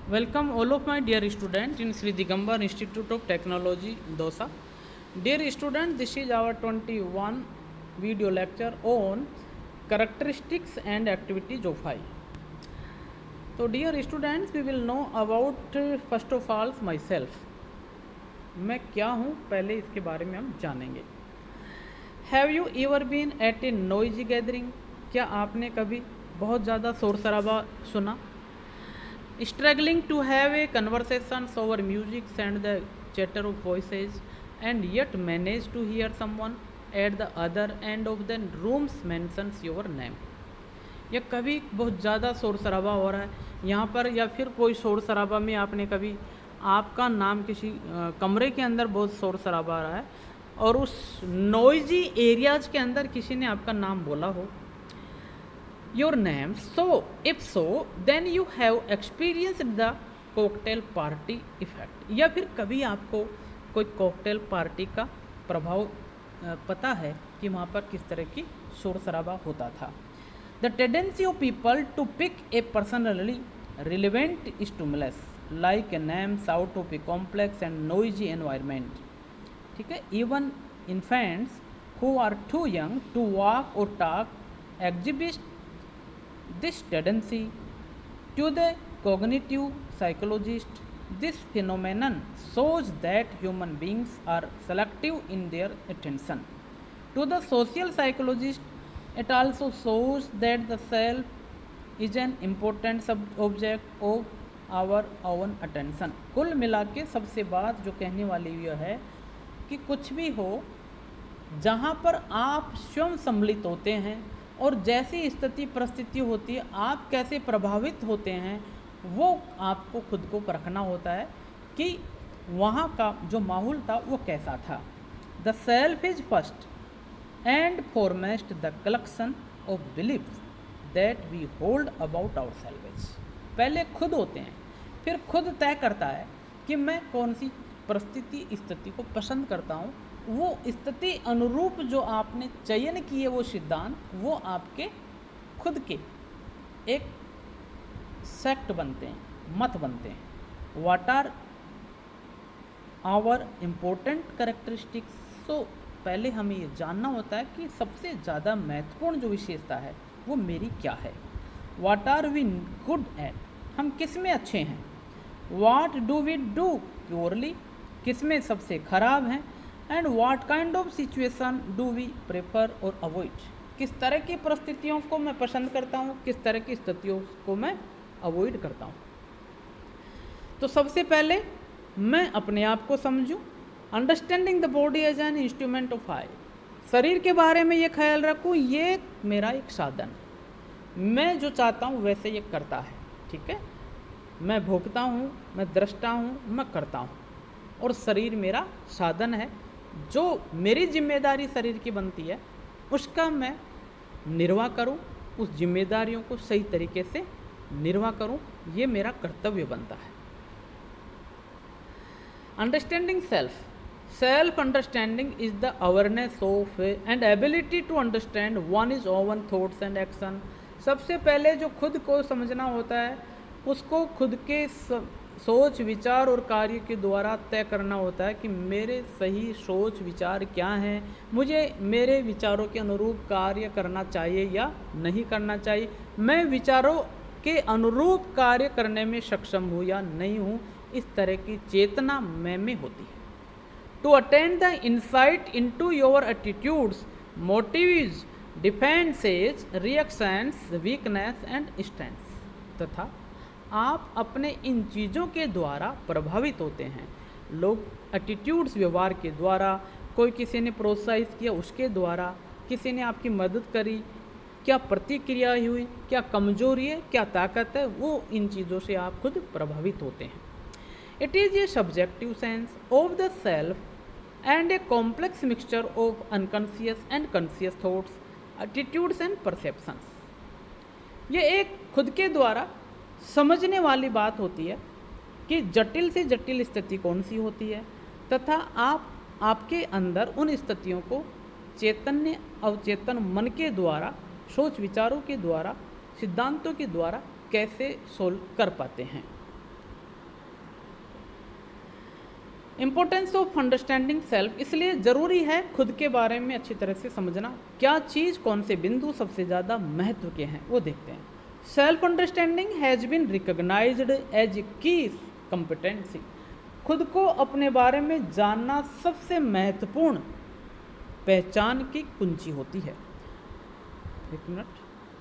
Welcome all of my dear students in Sri Digambar Institute of Technology, Dosa. Dear students, this is our 21 video lecture on characteristics and activities of I. So dear students, we will know about first of all myself. मैं क्या हूँ पहले इसके बारे में हम जानेंगे. Have you ever been at a noisy gathering? क्या आपने कभी बहुत ज़्यादा शोर शराबा सुना? Struggling to have a conversation over music and the chatter of voices, and yet manage to hear someone at the other end of the room mentions your name. या कभी बहुत ज़्यादा शोर शराबा हो रहा है यहाँ पर, या फिर कोई शोर शराबा में आपने कभी आपका नाम किसी कमरे के अंदर बहुत शोर शराबा आ रहा है और उस नॉइजी एरियाज के अंदर किसी ने आपका नाम बोला हो, your name. So if so, then you have experienced the cocktail party effect. या फिर कभी आपको कोई कॉकटेल पार्टी का प्रभाव पता है कि वहाँ पर किस तरह की शोर शराबा होता था. The tendency of people to pick a personally relevant stimulus like a names out of a complex and noisy environment. ठीक है, even infants who are too young to walk or talk exhibit this tendency. To the cognitive psychologist, this phenomenon shows that human beings are selective in their attention. To the social psychologist, it also shows that the self is an important object of our own attention. कुल मिला के सबसे बात जो कहने वाली यह है कि कुछ भी हो जहाँ पर आप स्वयं सम्मिलित होते हैं और जैसी स्थिति परिस्थिति होती है आप कैसे प्रभावित होते हैं, वो आपको खुद को परखना होता है कि वहाँ का जो माहौल था वो कैसा था. The self is first and foremost the collection of believes that we hold about our selves. पहले खुद होते हैं, फिर खुद तय करता है कि मैं कौन सी परिस्थिति स्थिति को पसंद करता हूँ. वो स्थिति अनुरूप जो आपने चयन किए वो सिद्धांत वो आपके खुद के एक सेक्ट बनते हैं, मत बनते हैं. What are our important characteristics. So पहले हमें ये जानना होता है कि सबसे ज़्यादा महत्वपूर्ण जो विशेषता है वो मेरी क्या है. What are we good at, हम किस में अच्छे हैं. What do we do purely, किस में सबसे खराब हैं. And what kind of situation do we prefer और अवॉइड, किस तरह की परिस्थितियों को मैं पसंद करता हूँ, किस तरह की स्थितियों को मैं अवॉइड करता हूँ. तो सबसे पहले मैं अपने आप को समझूं. Understanding the body as an instrument of I. शरीर के बारे में ये ख्याल रखूँ ये मेरा एक साधन, मैं जो चाहता हूँ वैसे ये करता है. ठीक है, मैं भोगता हूँ, मैं दृष्टा हूँ, मैं करता हूँ और शरीर मेरा साधन है. जो मेरी जिम्मेदारी शरीर की बनती है उसका मैं निर्वाह करूं, उस जिम्मेदारियों को सही तरीके से निर्वाह करूं, ये मेरा कर्तव्य बनता है. Understanding self. Self understanding is the awareness of and ability to understand one is own thoughts and action. सबसे पहले जो खुद को समझना होता है उसको खुद के सोच विचार और कार्य के द्वारा तय करना होता है कि मेरे सही सोच विचार क्या हैं, मुझे मेरे विचारों के अनुरूप कार्य करना चाहिए या नहीं करना चाहिए, मैं विचारों के अनुरूप कार्य करने में सक्षम हूँ या नहीं हूँ. इस तरह की चेतना मैं में होती है. To attend the insight into your attitudes, motives, defences, reactions, weakness and strengths. तथा आप अपने इन चीज़ों के द्वारा प्रभावित होते हैं. लोग एटीट्यूड्स व्यवहार के द्वारा, कोई किसी ने प्रोत्साहित किया उसके द्वारा, किसी ने आपकी मदद करी, क्या प्रतिक्रिया हुई, क्या कमजोरी है, क्या ताकत है, वो इन चीज़ों से आप खुद प्रभावित होते हैं. It is a subjective sense of the self and a complex mixture of unconscious and conscious thoughts, attitudes and perceptions. ये एक खुद के द्वारा समझने वाली बात होती है कि जटिल से जटिल स्थिति कौन सी होती है तथा आप आपके अंदर उन स्थितियों को चैतन्य अवचेतन मन के द्वारा, सोच विचारों के द्वारा, सिद्धांतों के द्वारा कैसे सोल्व कर पाते हैं. इम्पोर्टेंस ऑफ अंडरस्टैंडिंग सेल्फ, इसलिए ज़रूरी है खुद के बारे में अच्छी तरह से समझना। क्या चीज़, कौन से बिंदु सबसे ज़्यादा महत्व के हैं वो देखते हैं। Self understanding has been recognised as key competency, खुद को अपने बारे में जानना सबसे महत्वपूर्ण पहचान की कुंजी होती है। एक मिनट।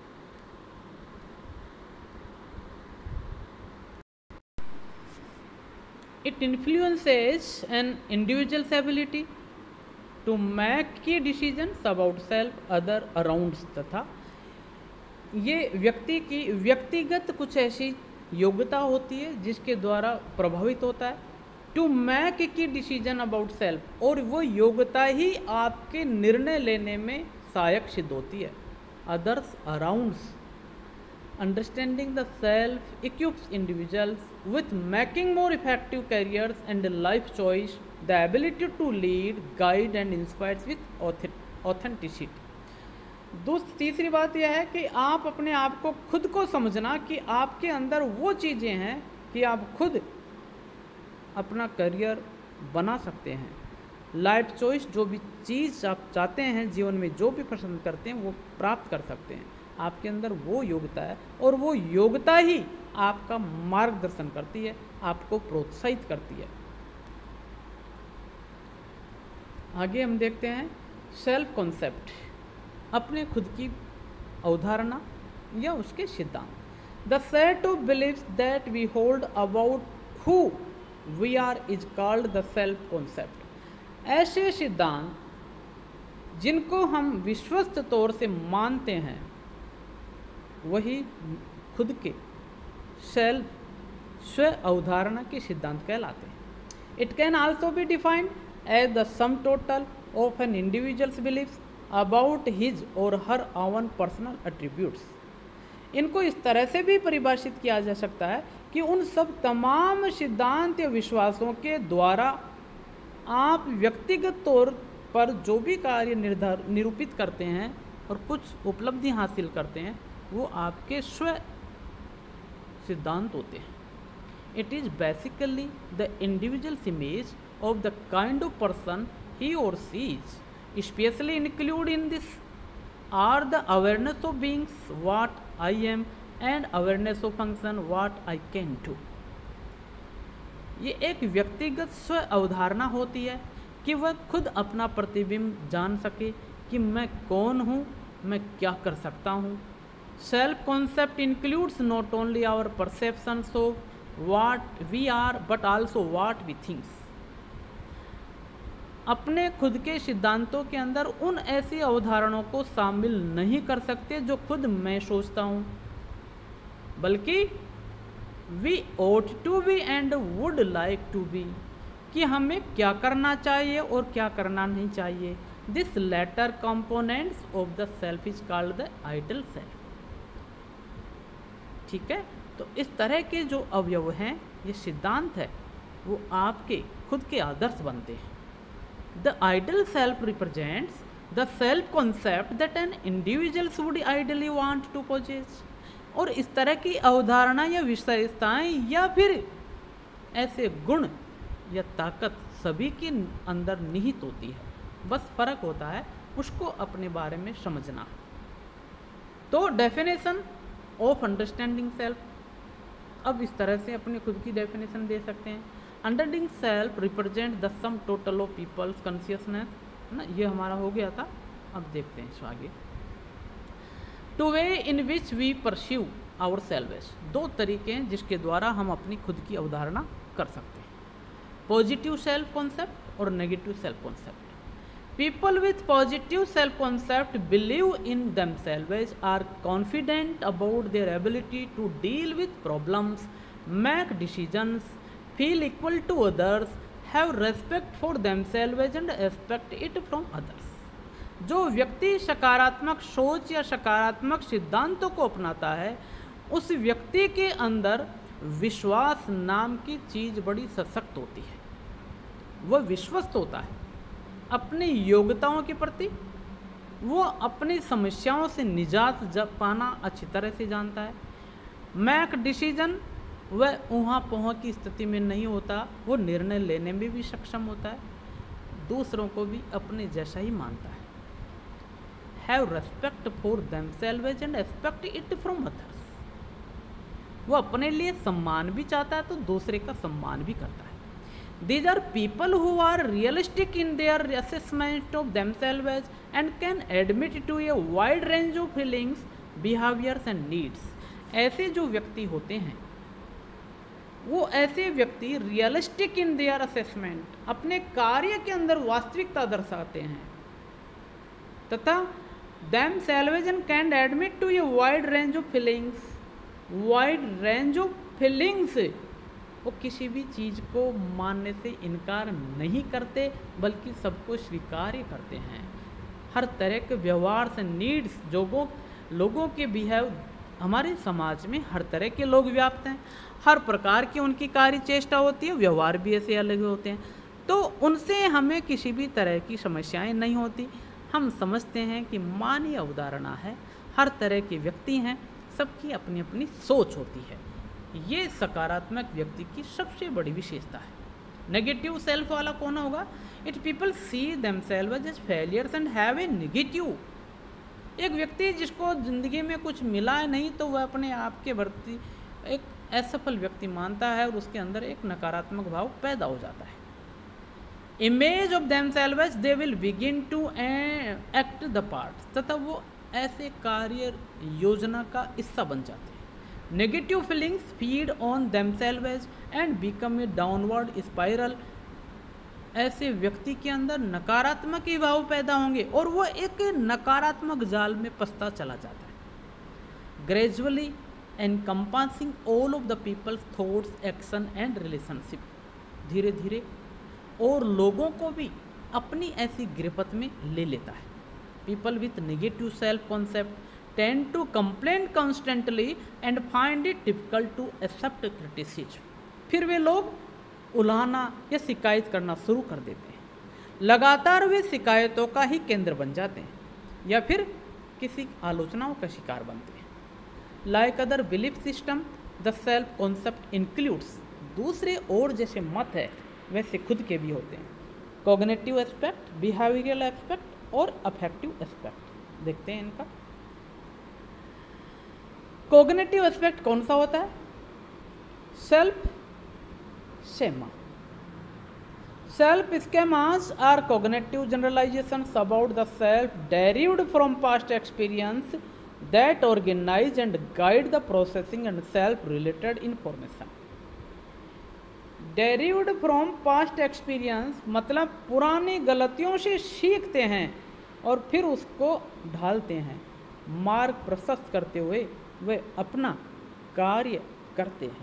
It influences an individual's ability to make key decisions about self, other, around तथा ये व्यक्ति की व्यक्तिगत कुछ ऐसी योग्यता होती है जिसके द्वारा प्रभावित होता है to make key decision about self, और वो योग्यता ही आपके निर्णय लेने में सहायक सिद्ध होती है। Others arounds, understanding the self equips individuals with making more effective careers and life choice, the ability to lead, guide and inspire with authenticity। तीसरी बात यह है कि आप अपने आप को खुद को समझना कि आपके अंदर वो चीज़ें हैं कि आप खुद अपना करियर बना सकते हैं, लाइफ चॉइस, जो भी चीज़ आप चाहते हैं जीवन में, जो भी पसंद करते हैं वो प्राप्त कर सकते हैं। आपके अंदर वो योग्यता है और वो योग्यता ही आपका मार्गदर्शन करती है, आपको प्रोत्साहित करती है। आगे हम देखते हैं सेल्फ कॉन्सेप्ट, अपने खुद की अवधारणा या उसके सिद्धांत। The set of believes that we hold about who we are is called the self concept. ऐसे सिद्धांत जिनको हम विश्वस्त तौर से मानते हैं वही खुद के स्व अवधारणा के सिद्धांत कहलाते हैं। It can also be defined as the sum total of an individuals believes about his or her own personal attributes. इनको इस तरह से भी परिभाषित किया जा सकता है कि उन सब तमाम सिद्धांत या विश्वासों के द्वारा आप व्यक्तिगत तौर पर जो भी कार्य निरूपित करते हैं और कुछ उपलब्धि हासिल करते हैं वो आपके स्व सिद्धांत होते हैं। It is basically the individuals image of the kind of person he or she is, especially include in this are the awareness of beings what I am and awareness of function what I can do। ये एक व्यक्तिगत स्व अवधारणा होती है कि वह खुद अपना प्रतिबिंब जान सके कि मैं कौन हूँ, मैं क्या कर सकता हूँ। Self concept includes not only our perceptions of what we are but also what we thinks. अपने खुद के सिद्धांतों के अंदर उन ऐसी अवधारणाओं को शामिल नहीं कर सकते जो खुद मैं सोचता हूँ, बल्कि we ought to be and would like to be, कि हमें क्या करना चाहिए और क्या करना नहीं चाहिए। This latter components of the self is called the ideal self. ठीक है, तो इस तरह के जो अवयव हैं, ये सिद्धांत है, वो आपके खुद के आदर्श बनते हैं। The ideal self represents the self concept that an individual would ideally want to possess। और इस तरह की अवधारणा या विशेषताएं या फिर ऐसे गुण या ताकत सभी के अंदर निहित होती है, बस फर्क होता है उसको अपने बारे में समझना। तो डेफिनेशन ऑफ अंडरस्टैंडिंग सेल्फ, अब इस तरह से अपने खुद की डेफिनेशन दे सकते हैं। Understanding self represent the sum total of peoples consciousness, है ना, ये हमारा हो गया था। अब देखते हैं इसको आगे। Two ways in which we pursue our self, दो तरीके हैं जिसके द्वारा हम अपनी खुद की अवधारणा कर सकते हैं, पॉजिटिव सेल्फ कॉन्सेप्ट और negative self concept. People with positive self concept believe in themselves, are confident about their ability to deal with problems, make decisions, feel equal to others, have respect for themselves and expect it from others। जो व्यक्ति सकारात्मक सोच या सकारात्मक सिद्धांतों को अपनाता है, उस व्यक्ति के अंदर विश्वास नाम की चीज़ बड़ी सशक्त होती है। वह विश्वस्त होता है अपनी योग्यताओं के प्रति, वो अपनी समस्याओं से निजात पाना अच्छी तरह से जानता है। मेक डिसीजन वह ऊहाँ पहुँच की स्थिति में नहीं होता, वो निर्णय लेने में भी सक्षम होता है, दूसरों को भी अपने जैसा ही मानता है। Have respect for themselves and expect it from others. वो अपने लिए सम्मान भी चाहता है तो दूसरे का सम्मान भी करता है। These are people who are realistic in their assessment of themselves and can admit to a wide range of feelings, behaviors and needs. ऐसे जो व्यक्ति होते हैं वो ऐसे व्यक्ति रियलिस्टिक इन देयर असेसमेंट, अपने कार्य के अंदर वास्तविकता दर्शाते हैं, तथा themselves and can admit to a wide range of feelings, wide range of feelings. वो किसी भी चीज़ को मानने से इनकार नहीं करते बल्कि सबको स्वीकार करते हैं। हर तरह के व्यवहार से नीड्स लोगों के बिहेव, हमारे समाज में हर तरह के लोग व्याप्त हैं, हर प्रकार की उनकी कार्य चेष्टा होती है, व्यवहार भी ऐसे अलग होते हैं, तो उनसे हमें किसी भी तरह की समस्याएं नहीं होती। हम समझते हैं कि मानवीय अवधारणा है, हर तरह के व्यक्ति हैं, सबकी अपनी अपनी सोच होती है। ये सकारात्मक व्यक्ति की सबसे बड़ी विशेषता है। नेगेटिव सेल्फ वाला कौन होगा? It people see themselves as failures and have a negative. एक व्यक्ति जिसको जिंदगी में कुछ मिला है नहीं तो वह अपने आप के प्रति एक असफल व्यक्ति मानता है और उसके अंदर एक नकारात्मक भाव पैदा हो जाता है। Image of themselves they will begin to act the part, तथा वो ऐसे कार्य योजना का हिस्सा बन जाते हैं। Negative feelings feed on themselves and become a downward spiral. ऐसे व्यक्ति के अंदर नकारात्मक ही भाव पैदा होंगे और वो एक नकारात्मक जाल में फंसता चला जाता है। Gradually encompassing all of the peoples thoughts, action and relationship. धीरे धीरे और लोगों को भी अपनी ऐसी गिरफ्त में ले लेता है। People with negative self concept tend to complain constantly and find it difficult to accept criticism। फिर वे लोग उलाहना या शिकायत करना शुरू कर देते हैं। लगातार वे शिकायतों का ही केंद्र बन जाते हैं या फिर किसी आलोचनाओं का शिकार बनते हैं। Like other belief system the self concept includes. दूसरे और जैसे मत है वैसे खुद के भी होते हैं। कॉग्निटिव एस्पेक्ट, बिहेवियरल एस्पेक्ट और अफेक्टिव एस्पेक्ट। देखते हैं इनका। कॉग्निटिव एस्पेक्ट कौन सा होता है? Self schema. Self schemas are cognitive generalisations about the self derived from past experience that organise and guide the processing and self related information. derived from past experience मतलब पुरानी गलतियों से सीखते हैं और फिर उसको ढालते हैं। मार्ग प्रशस्त करते हुए वे अपना कार्य करते हैं।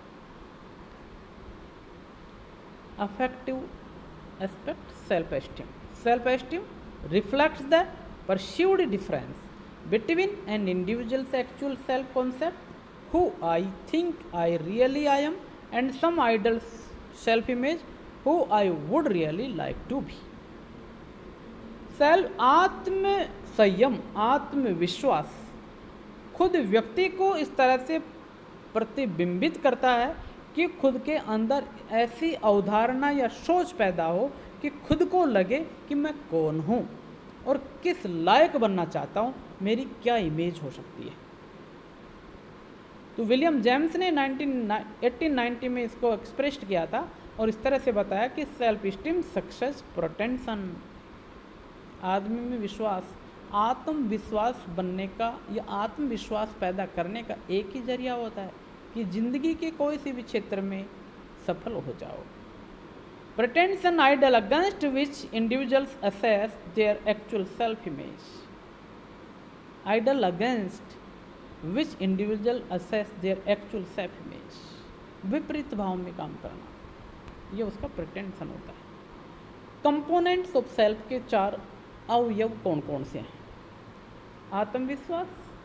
Affective aspect self esteem. Self esteem reflects the perceived difference between an individuals actual self concept who I think I really I am and some ideal self image who I would really like to be. Self आत्म संयम, आत्मविश्वास खुद व्यक्ति को इस तरह से प्रतिबिंबित करता है कि खुद के अंदर ऐसी अवधारणा या सोच पैदा हो कि खुद को लगे कि मैं कौन हूँ और किस लायक बनना चाहता हूँ, मेरी क्या इमेज हो सकती है। तो विलियम जेम्स ने 1890 में इसको एक्सप्रेस किया था और इस तरह से बताया कि सेल्फ स्टीम सक्सेस प्रोटेंशन, आदमी में विश्वास, आत्मविश्वास बनने का या आत्मविश्वास पैदा करने का एक ही जरिया होता है कि जिंदगी के कोई सी भी क्षेत्र में सफल हो जाओ। Pretension ideal against which individuals assess their actual self image. Ideal against which individual assess their actual self image. विपरीत भाव में काम करना, ये उसका प्रिटेंशन होता है। कंपोनेंट्स ऑफ सेल्फ के 4 अवयव कौन कौन से हैं? आत्मविश्वास,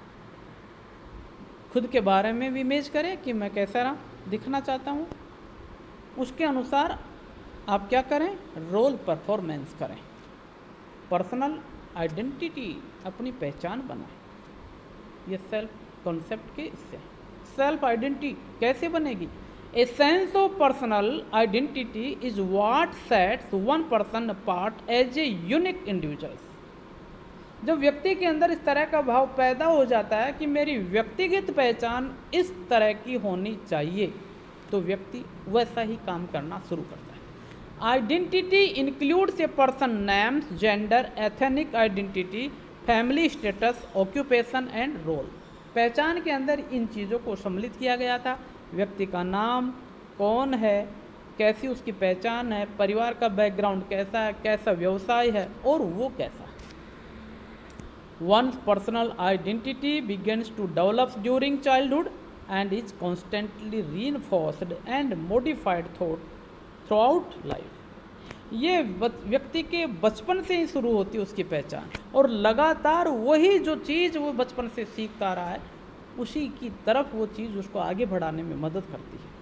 खुद के बारे में भी इमेज करें कि मैं कैसा दिखना चाहता हूँ, उसके अनुसार आप क्या करें? रोल परफॉर्मेंस करें। पर्सनल आइडेंटिटी, अपनी पहचान बनाएं। ये सेल्फ कॉन्सेप्ट के इससे। सेल्फ आइडेंटिटी कैसे बनेगी? A sense of personal identity is what sets one person apart as a unique individuals. जब व्यक्ति के अंदर इस तरह का भाव पैदा हो जाता है कि मेरी व्यक्तिगत पहचान इस तरह की होनी चाहिए, तो व्यक्ति वैसा ही काम करना शुरू करता है। Identity includes a person names, gender, ethnic identity, family status, occupation and role. पहचान के अंदर इन चीज़ों को सम्मिलित किया गया था। व्यक्ति का नाम, कौन है, कैसी उसकी पहचान है, परिवार का बैकग्राउंड कैसा है, कैसा व्यवसाय है और वो कैसा है। One's personal identity begins to develop during childhood and is constantly reinforced and modified throughout life. ये व्यक्ति के बचपन से ही शुरू होती है उसकी पहचान, और लगातार वही जो चीज़ वो बचपन से सीखता रहा है उसी की तरफ वो चीज़ उसको आगे बढ़ाने में मदद करती है।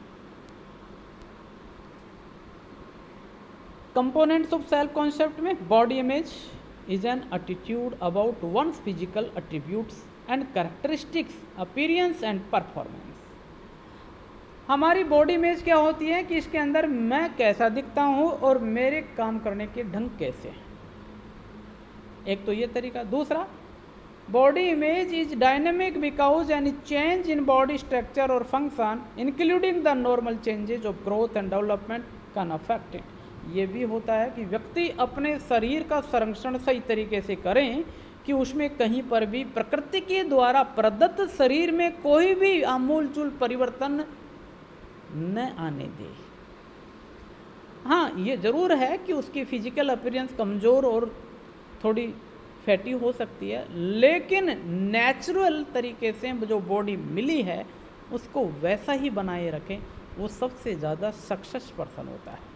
कंपोनेंट्स ऑफ सेल्फ कॉन्सेप्ट में body image is an attitude about one's physical attributes and characteristics, appearance and performance. हमारी बॉडी इमेज क्या होती है कि इसके अंदर मैं कैसा दिखता हूँ और मेरे काम करने के ढंग कैसे हैं। एक तो ये तरीका। दूसरा, body image is dynamic because any change in body structure और function including the normal changes of growth and development can affect it. ये भी होता है कि व्यक्ति अपने शरीर का संरक्षण सही तरीके से करें कि उसमें कहीं पर भी प्रकृति के द्वारा प्रदत्त शरीर में कोई भी आमूलचूल परिवर्तन न आने दे। हाँ, ये ज़रूर है कि उसकी फिजिकल अपीयरेंस कमज़ोर और थोड़ी फैटी हो सकती है, लेकिन नेचुरल तरीके से जो बॉडी मिली है उसको वैसा ही बनाए रखें, वो सबसे ज़्यादा सक्सेस पर्सन होता है।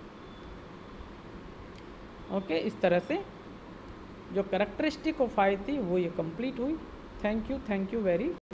ओके, इस तरह से जो कैरेक्टरिस्टिक ऑफ आई थी वो ये कंप्लीट हुई। Thank you very